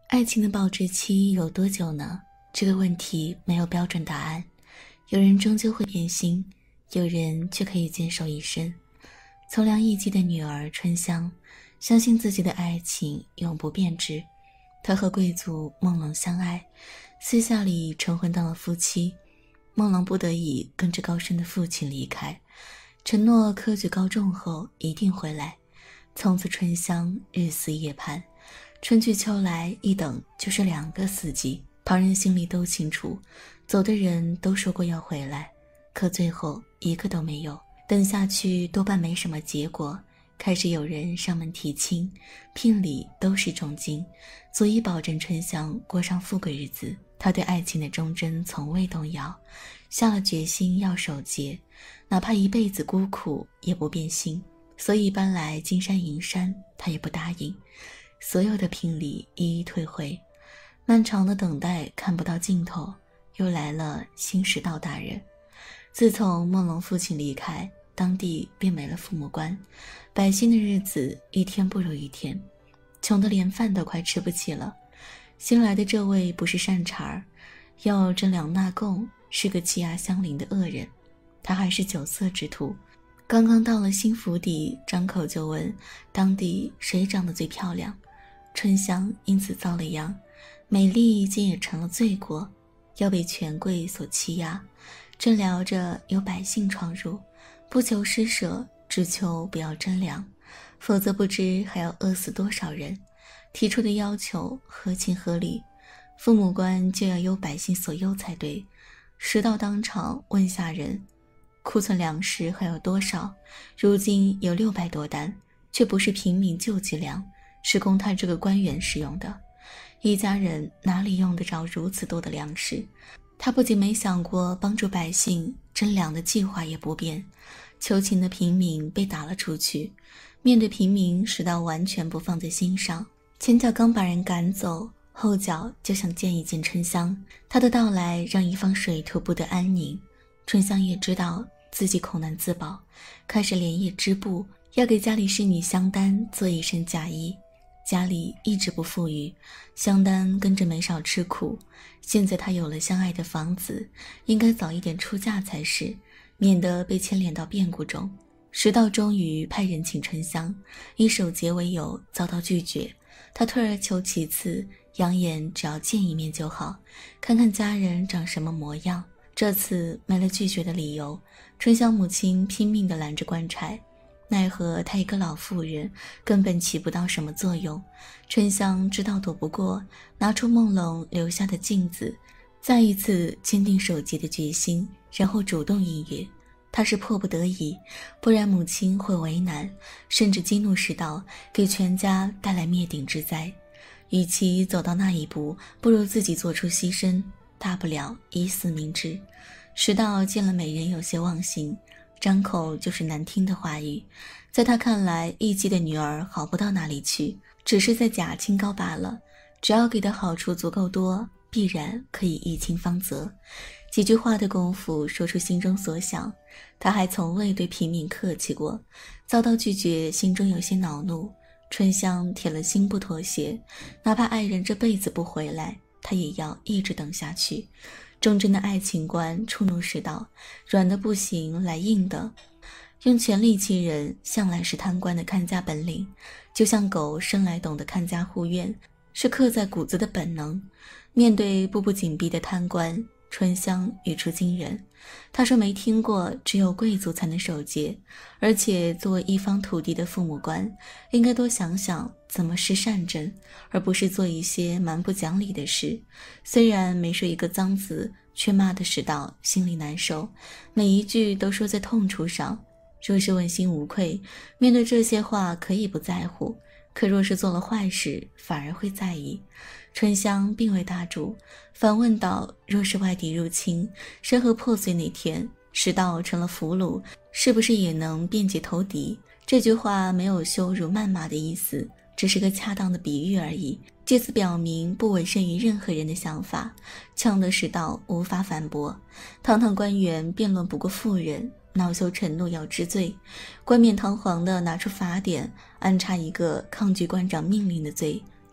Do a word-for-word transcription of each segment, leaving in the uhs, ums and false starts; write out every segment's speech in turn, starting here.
爱情的保质期有多久呢？这个问题没有标准答案，有人终究会变心，有人却可以坚守一生。从良艺妓的女儿春香，相信自己的爱情永不变质。她和贵族孟龙相爱，私下里成婚当了夫妻。孟龙不得已跟着高深的父亲离开，承诺科举高中后一定回来。从此春香日思夜盼，春去秋来，一等就是两个四季。旁人心里都清楚，走的人都说过要回来，可最后一个都没有。等下去多半没什么结果，开始有人上门提亲，聘礼都是重金，足以保证春香过上富贵日子。他对爱情的忠贞从未动摇，下了决心要守节，哪怕一辈子孤苦也不变心。所以搬来金山银山，他也不答应。所有的聘礼一一退回，漫长的等待看不到尽头，又来了新时道大人。自从孟龙父亲离开，当地便没了父母官，百姓的日子一天不如一天，穷得连饭都快吃不起了。新来的这位不是善茬儿，要征粮纳贡，是个欺压乡邻的恶人。他还是酒色之徒，刚刚到了新府邸，张口就问当地谁长得最漂亮。春香因此遭了殃，美丽竟也成了罪过，要被权贵所欺压。正聊着，有百姓闯入，不求施舍，只求不要征粮，否则不知还要饿死多少人。提出的要求合情合理，父母官就要由百姓所优才对。时到当场问下人，库存粮食还有多少？如今有六百多担，却不是平民救济粮，是供他这个官员使用的。一家人哪里用得着如此多的粮食？他不仅没想过帮助百姓征粮的计划也不变，求情的平民被打了出去。面对平民，时道完全不放在心上，前脚刚把人赶走，后脚就想见一见春香。他的到来让一方水土不得安宁。春香也知道自己恐难自保，开始连夜织布，要给家里侍女香丹做一身嫁衣。家里一直不富裕，香丹跟着没少吃苦。现在她有了相爱的房子，应该早一点出嫁才是，免得被牵连到变故中。时道终于派人请春香，以守节为由遭到拒绝。他退而求其次，扬言只要见一面就好，看看家人长什么模样。这次没了拒绝的理由，春香母亲拼命地拦着官差，奈何她一个老妇人根本起不到什么作用。春香知道躲不过，拿出梦龙留下的镜子，再一次坚定守节的决心，然后主动应约。她是迫不得已，不然母亲会为难，甚至激怒时道，给全家带来灭顶之灾。与其走到那一步，不如自己做出牺牲，大不了以死明志。时道见了美人有些忘形，张口就是难听的话语。在他看来，艺妓的女儿好不到哪里去，只是在假清高罢了。只要给的好处足够多，必然可以一清方泽。几句话的功夫说出心中所想，他还从未对平民客气过，遭到拒绝，心中有些恼怒。春香铁了心不妥协，哪怕爱人这辈子不回来，他也要一直等下去。忠贞的爱情观触怒时道，软的不行，来硬的。用权力欺人，向来是贪官的看家本领，就像狗生来懂得看家护院，是刻在骨子的本能。面对步步紧逼的贪官，春香语出惊人。他说没听过只有贵族才能守节，而且作为一方土地的父母官，应该多想想怎么施善政，而不是做一些蛮不讲理的事。虽然没说一个脏字，却骂得时道心里难受，每一句都说在痛处上。若是问心无愧，面对这些话可以不在乎，可若是做了坏事，反而会在意。春香并未打住，反问道，若是外敌入侵，山河破碎那天，时道成了俘虏，是不是也能便捷投敌？这句话没有羞辱谩骂的意思，只是个恰当的比喻而已，借此表明不委身于任何人的想法。呛得时道无法反驳。堂堂官员辩论不过妇人，恼羞成怒要治罪，冠冕堂皇地拿出法典，安插一个抗拒官长命令的罪，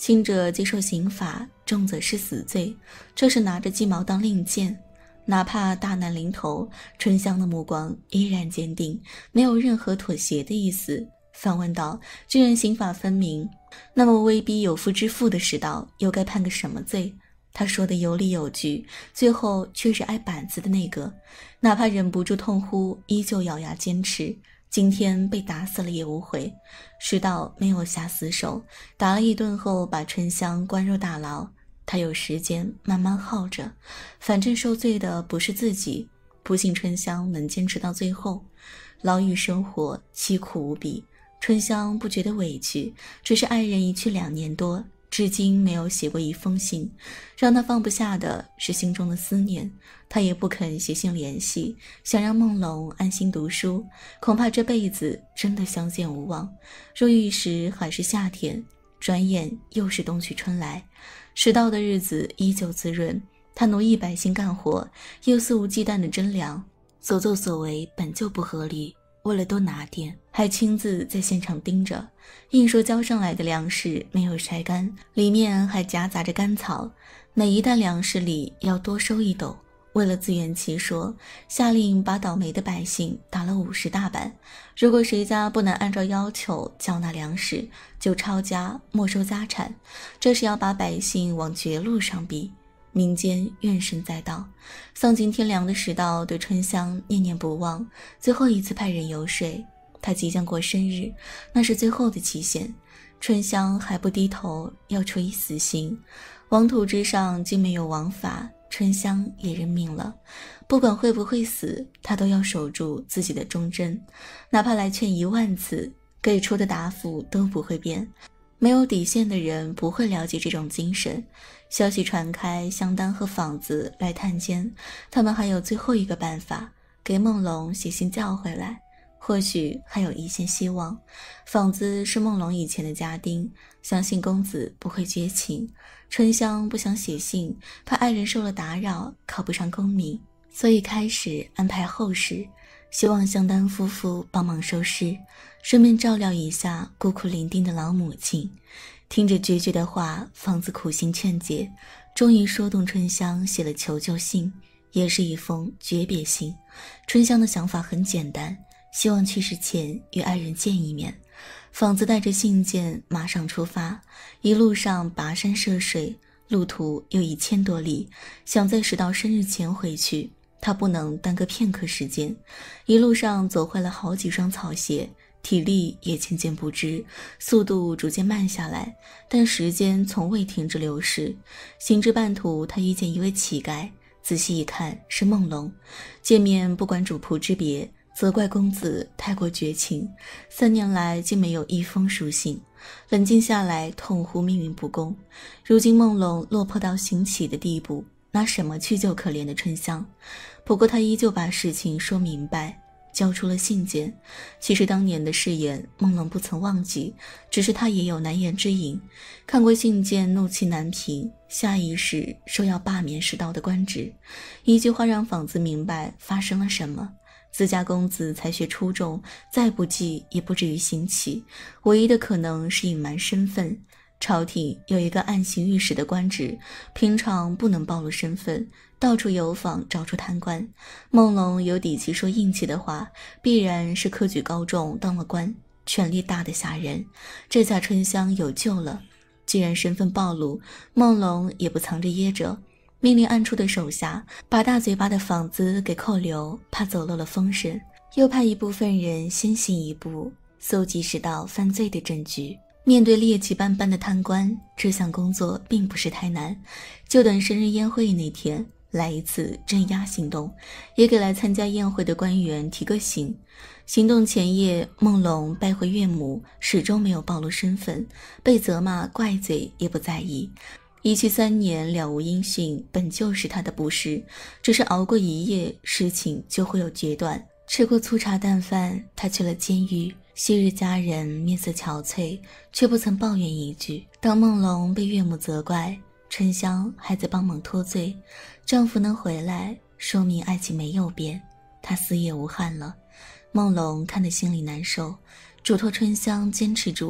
轻者接受刑罚，重则是死罪，这是拿着鸡毛当令箭。哪怕大难临头，春香的目光依然坚定，没有任何妥协的意思。反问道：既然刑法分明，那么威逼有夫之妇的世道又该判个什么罪？他说的有理有据，最后却是挨板子的那个，哪怕忍不住痛呼，依旧咬牙坚持。今天被打死了也无悔。世道没有下死手，打了一顿后把春香关入大牢，他有时间慢慢耗着，反正受罪的不是自己。不信春香能坚持到最后。牢狱生活凄苦无比，春香不觉得委屈，只是爱人一去两年多，至今没有写过一封信，让他放不下的是心中的思念。他也不肯写信联系，想让梦龙安心读书，恐怕这辈子真的相见无望。入狱时还是夏天，转眼又是冬去春来，迟到的日子依旧滋润，他奴役百姓干活，又肆无忌惮的征粮，所作所为本就不合理，为了多拿点，还亲自在现场盯着。硬说交上来的粮食没有晒干，里面还夹杂着干草，每一担粮食里要多收一斗。为了自圆其说，下令把倒霉的百姓打了五十大板，如果谁家不能按照要求缴纳粮食，就抄家没收家产，这是要把百姓往绝路上逼。民间怨声载道，丧尽天良的世道对春香念念不忘，最后一次派人游说，他即将过生日，那是最后的期限。春香还不低头，要处以死刑。王土之上竟没有王法，春香也认命了。不管会不会死，他都要守住自己的忠贞，哪怕来劝一万次，给出的答复都不会变。没有底线的人不会了解这种精神。消息传开，香丹和坊子来探监，他们还有最后一个办法，给梦龙写信叫回来，或许还有一线希望。坊子是梦龙以前的家丁，相信公子不会绝情。春香不想写信，怕爱人受了打扰，考不上功名，所以开始安排后事，希望香丹夫妇帮忙收尸，顺便照料一下孤苦伶仃的老母亲。听着决绝的话，坊子苦心劝解，终于说动春香写了求救信，也是一封诀别信。春香的想法很简单，希望去世前与爱人见一面。坊子带着信件马上出发，一路上跋山涉水，路途有一千多里，想在石道生日前回去，他不能耽搁片刻时间。一路上走坏了好几双草鞋，体力也渐渐不支，速度逐渐慢下来，但时间从未停止流逝。行至半途，他遇见一位乞丐，仔细一看是梦龙。见面不管主仆之别，责怪公子太过绝情，三年来竟没有一封书信。冷静下来，痛呼命运不公。如今梦龙落魄到行乞的地步，拿什么去救可怜的春香？不过他依旧把事情说明白，交出了信件。其实当年的誓言梦龙不曾忘记，只是他也有难言之隐。看过信件怒气难平，下意识说要罢免石道的官职。一句话让坊子明白发生了什么。自家公子才学出众，再不济也不至于行乞，唯一的可能是隐瞒身份。朝廷有一个暗行御史的官职，平常不能暴露身份，到处游访找出贪官。梦龙有底气说硬气的话，必然是科举高中当了官，权力大得吓人。这下春香有救了。既然身份暴露，梦龙也不藏着掖着，命令暗处的手下把大嘴巴的坊子给扣留，怕走漏了风声，又派一部分人先行一步，搜集石道犯罪的证据。面对劣迹斑斑的贪官，这项工作并不是太难，就等生日宴会那天来一次镇压行动，也给来参加宴会的官员提个醒。行动前夜，梦龙拜会岳母，始终没有暴露身份，被责骂怪罪也不在意。一去三年了无音讯，本就是他的不是，只是熬过一夜，事情就会有决断。吃过粗茶淡饭，他去了监狱。昔日家人面色憔悴，却不曾抱怨一句。当梦龙被岳母责怪，春香还在帮忙脱罪。丈夫能回来，说明爱情没有变，他死也无憾了。梦龙看得心里难受，嘱托春香坚持住，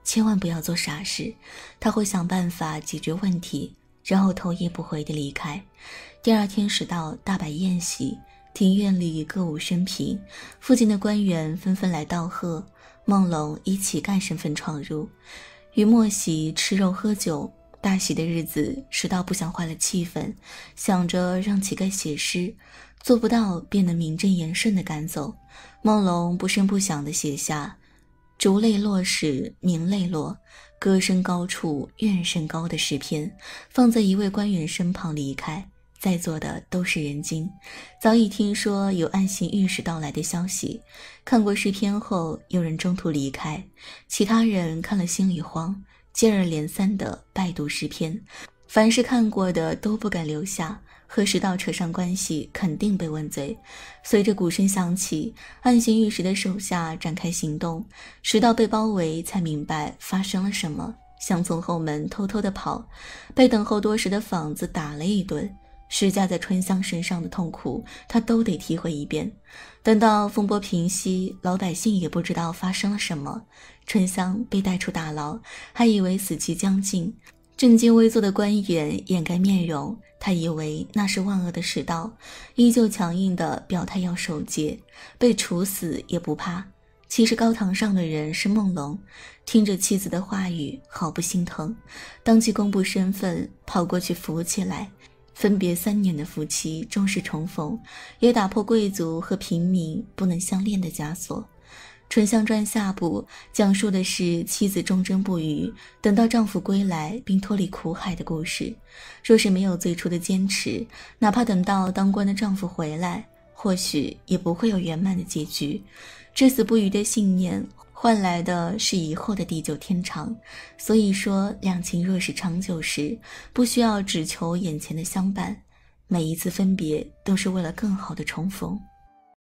千万不要做傻事，他会想办法解决问题，然后头也不回地离开。第二天时到，大摆宴席，庭院里歌舞升平，附近的官员纷纷来道贺。孟龙以乞丐身份闯入，与莫喜吃肉喝酒。大喜的日子，石道不想坏了气氛，想着让乞丐写诗，做不到便能名正言顺地赶走。孟龙不声不响地写下竹泪落时鸣泪落，歌声高处怨声高的诗篇，放在一位官员身旁离开。在座的都是人精，早已听说有暗行御史到来的消息。看过诗篇后，有人中途离开，其他人看了心里慌，接二连三地拜读诗篇。凡是看过的都不敢留下，和石道扯上关系肯定被问罪。随着鼓声响起，暗行御史的手下展开行动，石道被包围，才明白发生了什么，想从后门偷偷地跑，被等候多时的坊子打了一顿。施加在春香身上的痛苦，他都得体会一遍。等到风波平息，老百姓也不知道发生了什么。春香被带出大牢，还以为死期将近。正襟危坐的官员掩盖面容，他以为那是万恶的石道，依旧强硬地表态要守节，被处死也不怕。其实高堂上的人是孟龙，听着妻子的话语，毫不心疼，当即公布身份，跑过去扶起来。分别三年的夫妻终是重逢，也打破贵族和平民不能相恋的枷锁。《春香传》下部讲述的是妻子忠贞不渝，等到丈夫归来并脱离苦海的故事。若是没有最初的坚持，哪怕等到当官的丈夫回来，或许也不会有圆满的结局。至死不渝的信念换来的是以后的地久天长。所以说，两情若是长久时，不需要只求眼前的相伴，每一次分别都是为了更好的重逢。